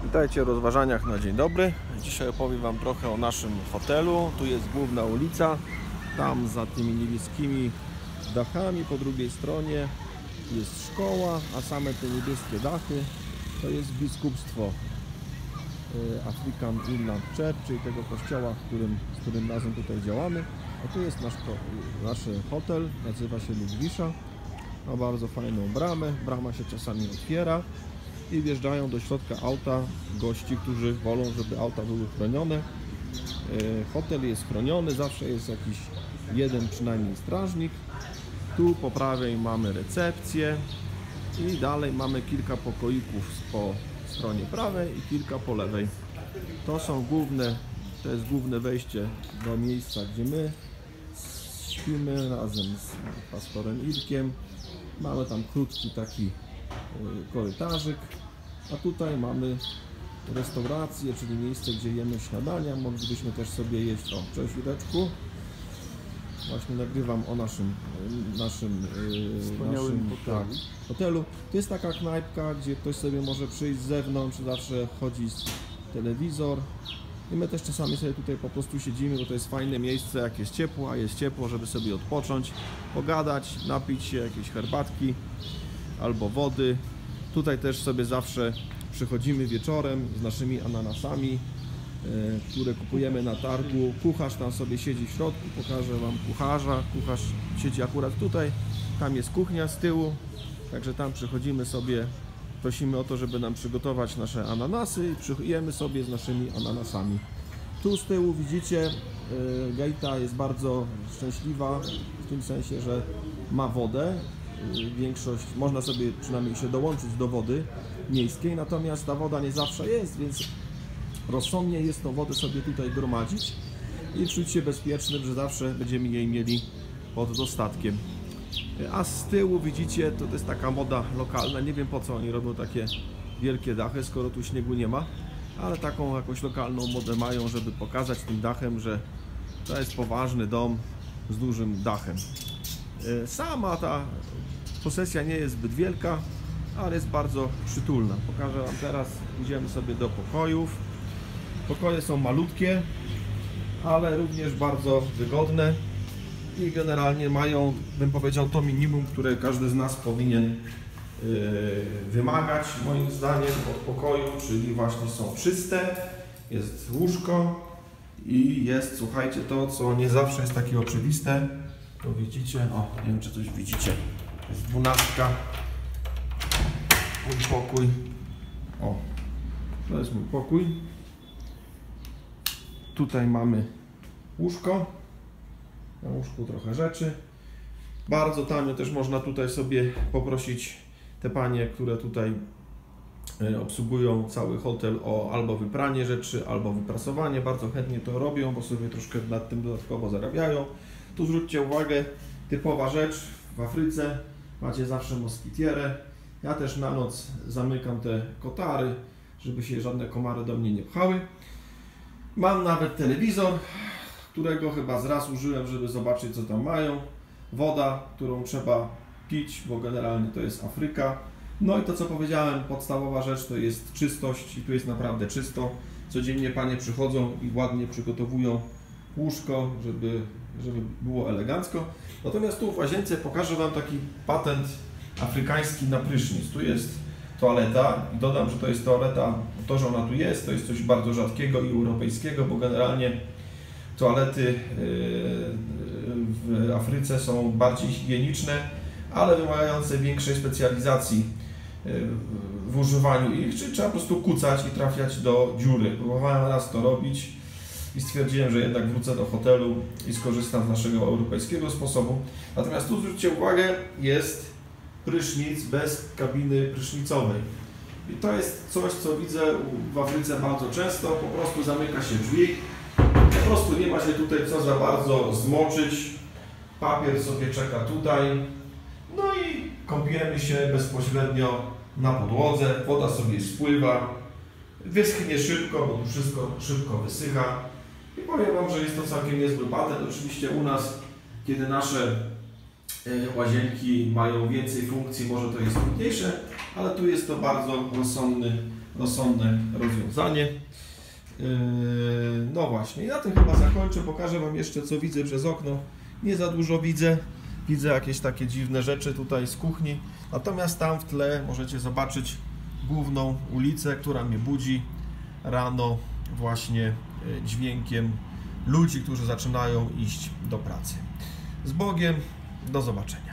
Witajcie w rozważaniach na dzień dobry. Dzisiaj opowiem Wam trochę o naszym hotelu. Tu jest główna ulica, tam za tymi niebieskimi dachami po drugiej stronie jest szkoła, a same te niebieskie dachy to jest biskupstwo African Inland Church, czyli tego kościoła, z którym razem tutaj działamy. A tu jest nasz hotel, nazywa się Ludwisza. Ma bardzo fajną bramę, brama się czasami otwiera i wjeżdżają do środka auta gości, którzy wolą, żeby auta były chronione. Hotel jest chroniony, zawsze jest jakiś jeden przynajmniej strażnik. Tu po prawej mamy recepcję i dalej mamy kilka pokoików po stronie prawej i kilka po lewej. To jest główne wejście do miejsca, gdzie my śpimy razem z pastorem Irkiem. Mamy tam krótki taki korytarzyk, a tutaj mamy restaurację, czyli miejsce, gdzie jemy śniadania. Moglibyśmy też sobie jeść. O, cześć Ireczku. Właśnie nagrywam o naszym hotelu. To jest taka knajpka, gdzie ktoś sobie może przyjść z zewnątrz, zawsze chodzi telewizor. I my też czasami sobie tutaj po prostu siedzimy, bo to jest fajne miejsce, jak jest ciepło, a jest ciepło, żeby sobie odpocząć, pogadać, napić się jakiejś herbatki albo wody. Tutaj też sobie zawsze przychodzimy wieczorem z naszymi ananasami, które kupujemy na targu. Kucharz tam sobie siedzi w środku, pokażę Wam kucharza. Kucharz siedzi akurat tutaj, tam jest kuchnia z tyłu, także tam przychodzimy sobie, prosimy o to, żeby nam przygotować nasze ananasy i przyjemy sobie z naszymi ananasami. Tu z tyłu widzicie, Gejta jest bardzo szczęśliwa w tym sensie, że ma wodę. Większość, można sobie przynajmniej się dołączyć do wody miejskiej, natomiast ta woda nie zawsze jest, więc rozsądnie jest tą wodę sobie tutaj gromadzić i czuć się bezpiecznym, że zawsze będziemy jej mieli pod dostatkiem. A z tyłu widzicie, to jest taka moda lokalna, nie wiem po co oni robią takie wielkie dachy, skoro tu śniegu nie ma, ale taką jakąś lokalną modę mają, żeby pokazać tym dachem, że to jest poważny dom z dużym dachem. Sama ta posesja nie jest zbyt wielka, ale jest bardzo przytulna. Pokażę Wam teraz, idziemy sobie do pokojów. Pokoje są malutkie, ale również bardzo wygodne i generalnie mają, bym powiedział, to minimum, które każdy z nas powinien wymagać, moim zdaniem, od pokoju, czyli właśnie są czyste, jest łóżko i jest, słuchajcie, to co nie zawsze jest takie oczywiste, to widzicie, o, nie wiem czy coś widzicie, jest 12, mój pokój, o, to jest mój pokój, tutaj mamy łóżko, na łóżku trochę rzeczy, bardzo tanio też można tutaj sobie poprosić te panie, które tutaj obsługują cały hotel, o albo wypranie rzeczy, albo wyprasowanie, bardzo chętnie to robią, bo sobie troszkę nad tym dodatkowo zarabiają. Tu zwróćcie uwagę, typowa rzecz w Afryce, macie zawsze moskitierę. Ja też na noc zamykam te kotary, żeby się żadne komary do mnie nie pchały. Mam nawet telewizor, którego chyba raz użyłem, żeby zobaczyć co tam mają. Woda, którą trzeba pić, bo generalnie to jest Afryka. No i to co powiedziałem, podstawowa rzecz to jest czystość i tu jest naprawdę czysto. Codziennie panie przychodzą i ładnie przygotowują łóżko, żeby było elegancko. Natomiast tu w łazience pokażę Wam taki patent afrykański na prysznic. Tu jest toaleta i dodam, że to jest toaleta, to, że ona tu jest, to jest coś bardzo rzadkiego i europejskiego, bo generalnie toalety w Afryce są bardziej higieniczne, ale wymagające większej specjalizacji w używaniu ich, czyli trzeba po prostu kucać i trafiać do dziury. Próbowałem raz to robić i stwierdziłem, że jednak wrócę do hotelu i skorzystam z naszego europejskiego sposobu. Natomiast tu zwróćcie uwagę, jest prysznic bez kabiny prysznicowej. I to jest coś, co widzę w Afryce bardzo często, po prostu zamyka się drzwi, po prostu nie ma się tutaj co za bardzo zmoczyć, papier sobie czeka tutaj, no i kąpiemy się bezpośrednio na podłodze, woda sobie spływa, wyschnie szybko, bo tu wszystko szybko wysycha i powiem Wam, że jest to całkiem niezły patent. Oczywiście u nas, kiedy nasze łazienki mają więcej funkcji, może to jest trudniejsze, ale tu jest to bardzo rozsądne rozwiązanie. No właśnie, i na tym chyba zakończę. Pokażę Wam jeszcze, co widzę przez okno. Nie za dużo widzę. Widzę jakieś takie dziwne rzeczy tutaj z kuchni. Natomiast tam w tle możecie zobaczyć główną ulicę, która mnie budzi rano właśnie dźwiękiem ludzi, którzy zaczynają iść do pracy. Z Bogiem, do zobaczenia.